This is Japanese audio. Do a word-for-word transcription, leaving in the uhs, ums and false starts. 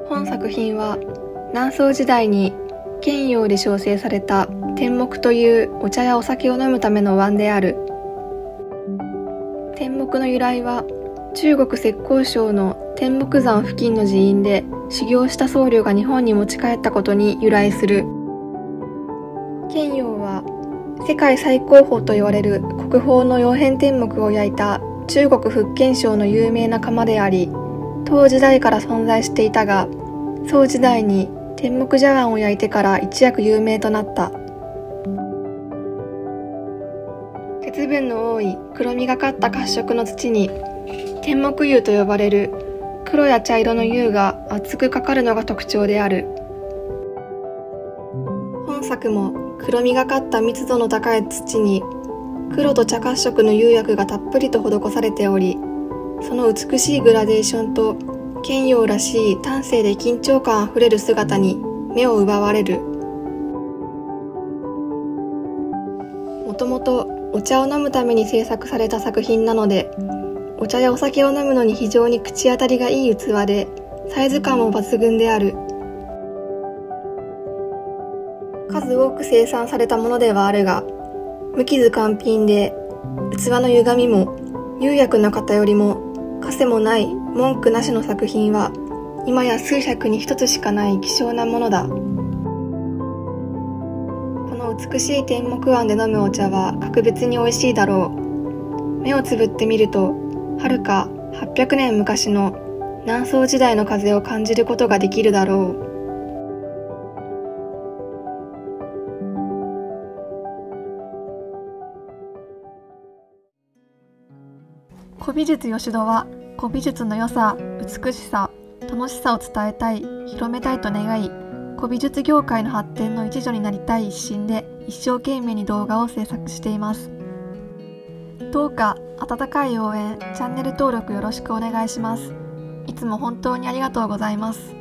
本作品は南宋時代に剣陽で焼成された天目というお茶やお酒を飲むための碗である。天目の由来は中国浙江省の天目山付近の寺院で修行した僧侶が日本に持ち帰ったことに由来する。剣陽は世界最高峰と言われる国宝の曜変天目を焼いた中国福建省の有名な窯であり、唐時代から存在していたが、宋時代に天目茶碗を焼いてから一躍有名となった。鉄分の多い黒みがかった褐色の土に天目釉と呼ばれる黒や茶色の釉が厚くかかるのが特徴である。本作も黒みがかった密度の高い土に黒と茶褐色の釉薬がたっぷりと施されており、その美しいグラデーションと剣陽らしい端正で緊張感あふれる姿に目を奪われる。もともとお茶を飲むために制作された作品なので、お茶やお酒を飲むのに非常に口当たりがいい器で、サイズ感も抜群である。数多く生産されたものではあるが、無傷完品で、器の歪みも釉薬の偏りもかせもない文句なしの作品は、今や数百に一つしかない希少なものだ。この美しい天目碗で飲むお茶は格別に美味しいだろう。目をつぶってみると、はるかはっぴゃくねん昔の南宋時代の風を感じることができるだろう。 古美術吉戸は古美術の良さ、美しさ、楽しさを伝えたい、広めたいと願い、古美術業界の発展の一助になりたい一心で一生懸命に動画を制作しています。どうか温かい応援、チャンネル登録よろしくお願いします。いつも本当にありがとうございます。